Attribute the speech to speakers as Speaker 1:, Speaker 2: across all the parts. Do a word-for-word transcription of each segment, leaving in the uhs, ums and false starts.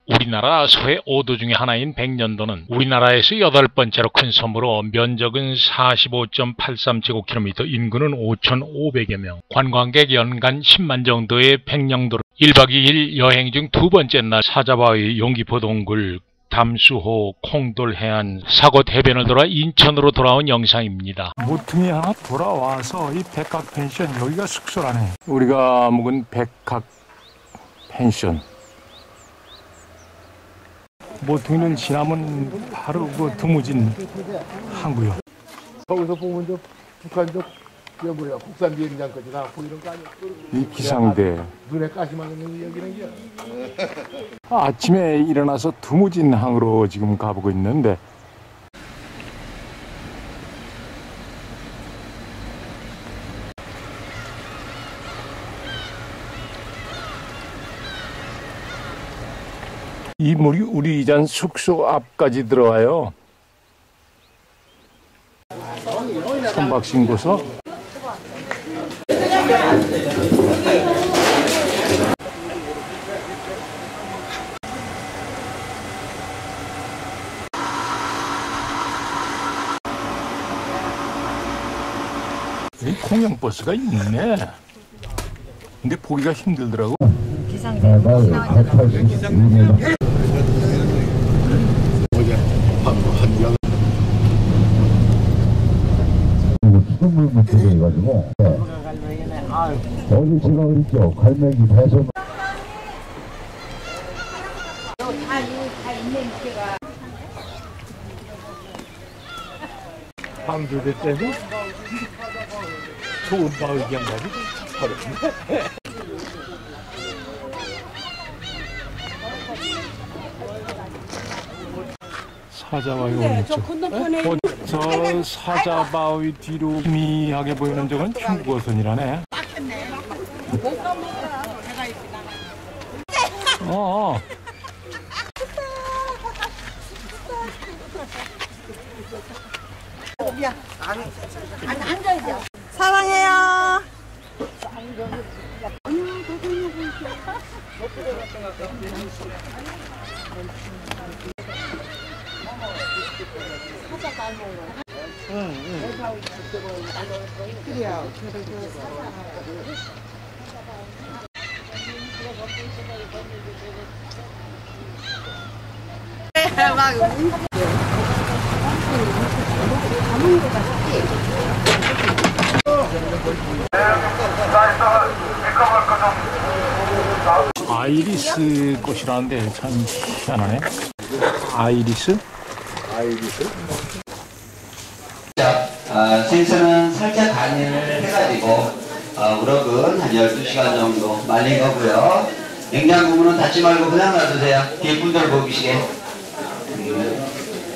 Speaker 1: 우리나라 서해 오 도 중에 하나인 백년도는 우리나라에서 여덟 번째로 큰 섬으로 면적은 사십오 점 팔삼 제곱킬로미터, 인구는 오천오백여 명, 관광객 연간 십만 정도의 백령도를 일 박 이 일 여행 중 두 번째 날 사자바위, 용기포 동굴, 담수호, 콩돌 해안, 사곳 해변을 돌아 인천으로 돌아온 영상입니다. 모퉁이 하나 돌아와서 이 백각 펜션, 여기가 숙소라네. 우리가 묵은 백각 펜션. 모퉁이를 지나면 바로 그 드무진 항구요.
Speaker 2: 거기서 보면 저 북한적 저 뭐야 국산 비행장까지 나고 이런 거 아니야?
Speaker 1: 이 기상대.
Speaker 2: 눈에 가시만 있는 여기는 게.
Speaker 1: 아침에 일어나서 드무진 항으로 지금 가보고 있는데. 이 물이 우리 이전 숙소 앞까지 들어와요. 선박신고서. 이 통영버스가 있네. 근데 보기가 힘들더라고.
Speaker 3: 기상대 기상대
Speaker 4: 수돗물 문제가 해가지고 어디 제가 그랬죠. 갈매기 배선
Speaker 2: 밤들 때도 좋은 마을 양말이 버렸네.
Speaker 1: 사자바위 오른쪽. 어, 저 사자바위 뒤로 미하게 보이는 적은 중국어선이라네. 어.
Speaker 3: 사랑해요.
Speaker 1: 아이리스 꽃이라는데 참 희한하네. 아이리스?
Speaker 2: 아이리스?
Speaker 5: 자, 어, 생선은 살짝 간을 해가지고 어, 우럭은 한 열두 시간 정도 말린 거고요. 냉장고문은 닫지 말고 그냥 놔두세요. 뒤에 분들 보기시게. 음.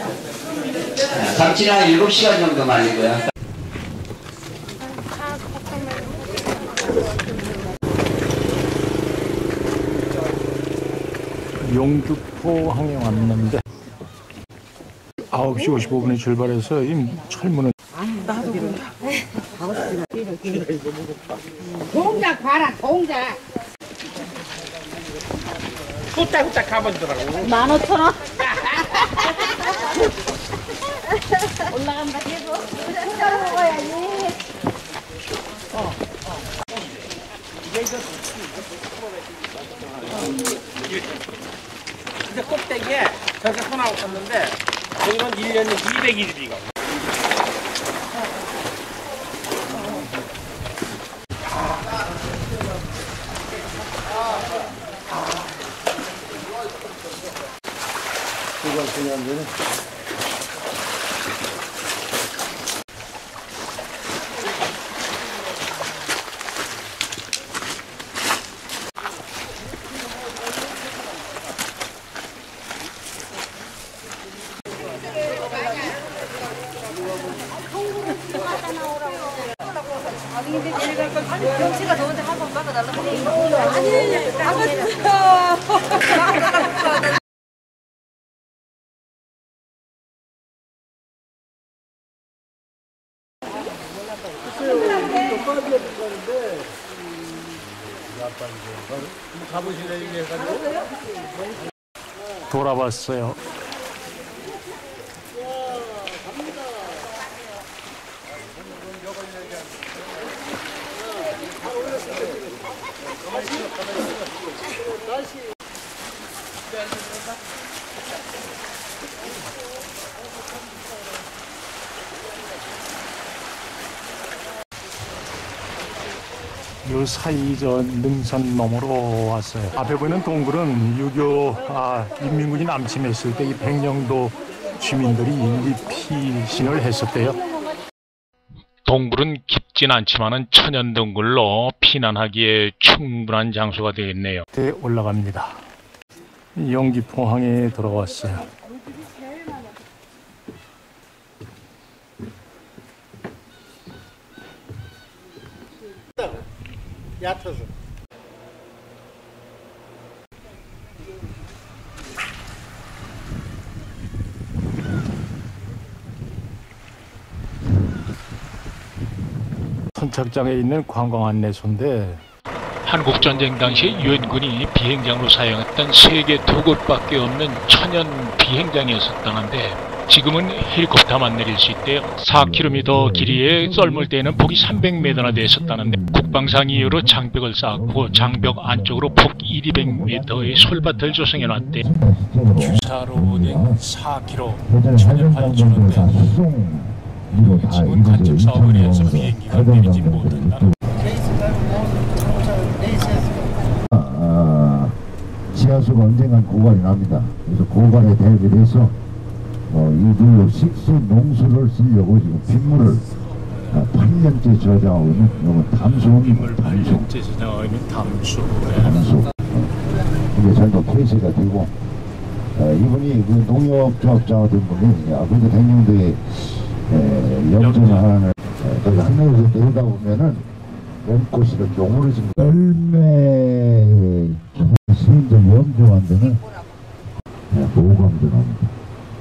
Speaker 5: 삼치는 한 일곱 시간 정도 말리고요.
Speaker 1: 용두포 항에 왔는데 아홉 시 오십오 분에 출발해서 이 철문은
Speaker 6: 동작 봐라 동작 후딱후딱 가보더라고.
Speaker 3: 만 오천 원. 올라간다 계속. 숫자로 먹어야지. 어, 어.
Speaker 6: 근데 꼭대기에 저렇게 손하고 쳤는데 거기는 일 년에 이백 일이고.
Speaker 2: 그걸 그냥 되네.
Speaker 3: 경치가 좋은데 한번 막아달라고.
Speaker 6: 아니, 나갔어.
Speaker 2: 가보실래 이게 해가지고.
Speaker 1: 돌아봤어요. 요 사이 저 능선 너머로 왔어요. 앞에 보이는 동굴은 유교 아, 인민군이 남침했을 때 이 백령도 주민들이 인기 피신을 했었대요. 동굴은 깊진 않지만은 천연 동굴로 피난하기에 충분한 장소가 되겠네요. 네, 올라갑니다. 영기포항에 들어왔어요.
Speaker 6: 얕아서.
Speaker 1: 선착장에 있는 관광 안내소인데 한국전쟁 당시 유엔군이 비행장으로 사용했던 세계 두 곳밖에 없는 천연 비행장이었었다는데 지금은 헬리콥터만 내릴 수 있대요. 사 킬로미터 길이의 썰물대에는 폭이 삼백 미터나 됐었다는데 국방상 이유로 장벽을 쌓고 장벽 안쪽으로 폭 이백 미터의 솔밭을 조성해놨대. 주사로 된 사 킬로미터 천연발 주는데 지금은 간접 사업을 해서 비행기가 내리지 못한다.
Speaker 4: 아, 지하수가 언젠간 고갈이 납니다. 그래서 고갈에 대비해서 어, 이들로 식수 농수를 쓰려고 지금 빗물을 아, 팔 년째 저장하고 있는 이건 담수입니다. 담수.
Speaker 1: 팔 년째 저장하고 있는 담수.
Speaker 4: 담수. 어, 이게 전부 폐쇄가 되고 어, 이분이 그 농협조합자가 된 분이 아버지 백령도에 염전을 하나를 거기 한내에서 내다 보면은 연꽃이 이렇게 오므려진 열매 시인들 염조한 데는 보호감도 나옵니다.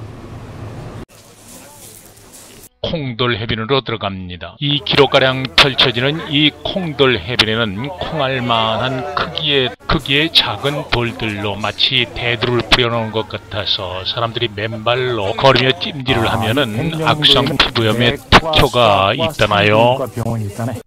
Speaker 1: 콩돌 해변으로 들어갑니다. 이 킬로미터가량 펼쳐지는 이 콩돌 해변에는 콩알만한 크기의 크기의 작은 돌들로 마치 대두를 뿌려놓은 것 같아서 사람들이 맨발로 걸으며 찜질을 하면은 악성 피부염에 특효가 있다나요. 병원이 있다네.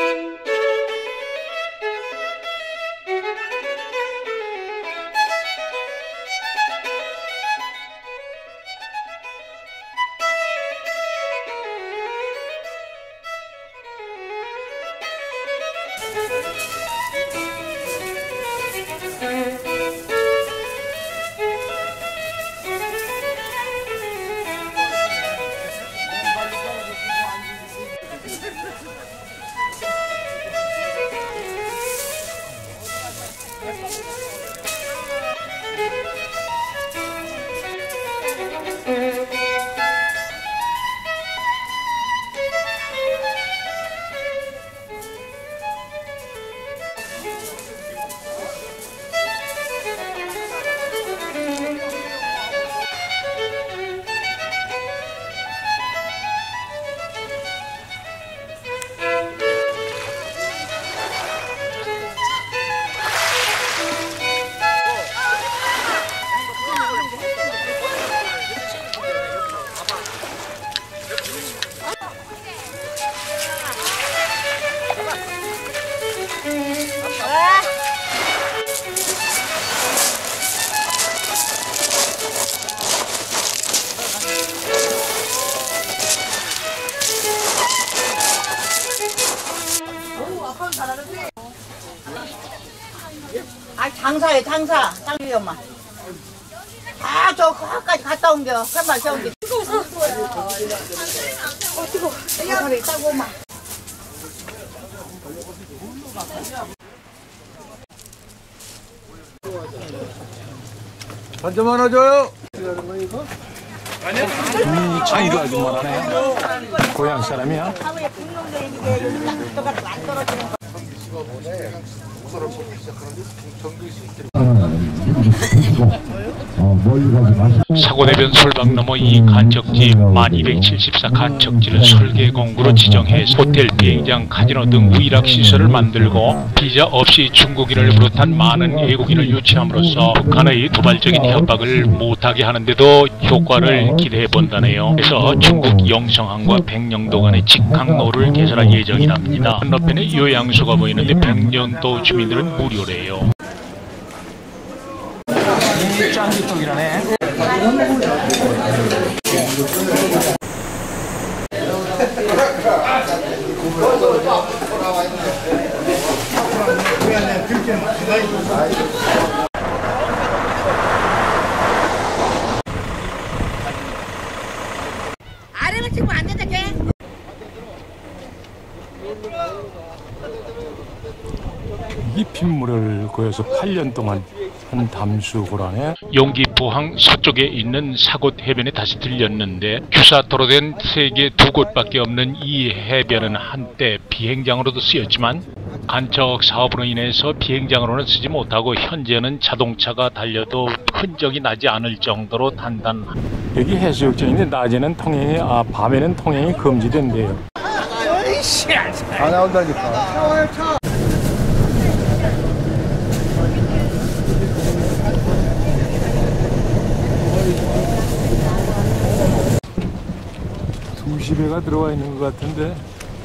Speaker 3: 아 장사해 장사 쌍둥이 엄마 아저 거기까지 갔다 온겨 한발 세운겨 뜨거워서 어 뜨거워 여기 있다고 엄마
Speaker 2: 반점 하나 줘요.
Speaker 1: 이 차이도 아줌마라네. 고향 사람이야?
Speaker 3: 하루에 분명히 이게 여기 딱 붙어가지고 안 떨어지는 거
Speaker 4: 어, 멀리 가지 마시고
Speaker 1: 사고대변 솔방 넘어 이 간척지 만 이백칠십사 간척지를 설계 공구로 지정해서 호텔, 비행장, 카지노 등 위락 시설을 만들고 비자 없이 중국인을 비롯한 많은 외국인을 유치함으로써 북한의 도발적인 협박을 못하게 하는데도 효과를 기대해 본다네요. 그래서 중국 영성항과 백령도 간의 직항로를 개설할 예정이랍니다. 건너편에 요양소가 보이는데 백령도 주민들은 무료래요.
Speaker 6: 짱기떡이라네.
Speaker 3: 아래를 치면 안 된다, 걔.
Speaker 1: 이 핏물을 고여서 팔 년 동안 한 담수고라네. 용기 포항 서쪽에 있는 사곳 해변에 다시 들렸는데 규사토로 된 세계 두 곳밖에 없는 이 해변은 한때 비행장으로도 쓰였지만 간척 사업으로 인해서 비행장으로는 쓰지 못하고 현재는 자동차가 달려도 흔적이 나지 않을 정도로 단단한. 여기 해수욕장인데 낮에는 통행이, 아 밤에는 통행이 금지된대요.
Speaker 2: 안 나온다니까.
Speaker 1: 두시 배가 들어와 있는 것 같은데.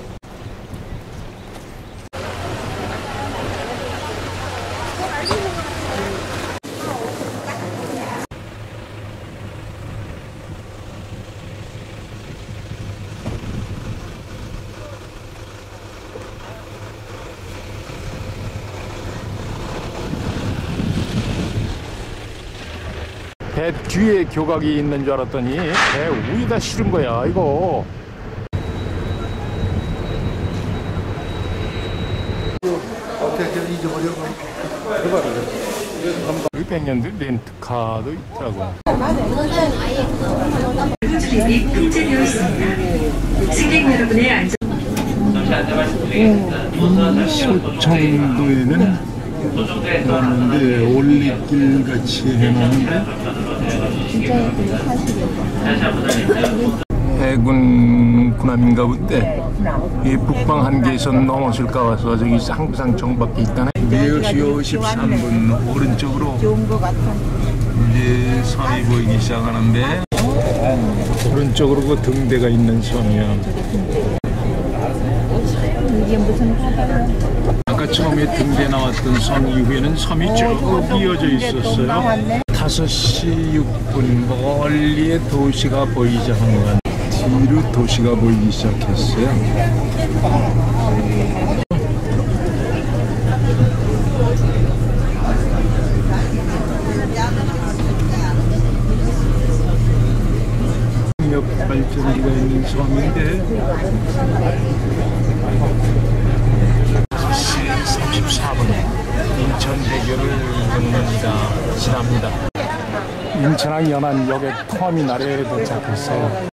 Speaker 1: 배 뒤에 교각이 있는 줄 알았더니 배 위에다 실은 거야 이거.
Speaker 2: 어떻게 잊어버려고.
Speaker 1: 우리 백년들 렌트카도 있더라고.
Speaker 7: 수립이 통제되었습니다. 승객 여러분의 안전.
Speaker 1: 소청도에는 나는데 올리길 같이 해놓는데 해군 군함인가 본데 이 북방 한계선 넘어질까 봐서 저기 항상 정밖에 있다네. 네 시 오십삼 분 오른쪽으로 이제 섬이 보이기 시작하는데 오른쪽으로 그 등대가 있는 섬이야.
Speaker 8: 이게 무슨 바다야?
Speaker 1: 아까 처음에 등대 나왔던 섬 이후에는 섬이 쭉 이어져 있었어요. 다섯 시 육 분 멀리에 도시가 보이지 않는 건 뒤로 도시가 보이기 시작했어요. 풍력 발전기가 있는 섬인데 삼십사 분에 인천대교를 건넙니다. 지납니다. 인천항 연안역의 터미널에 도착했어요.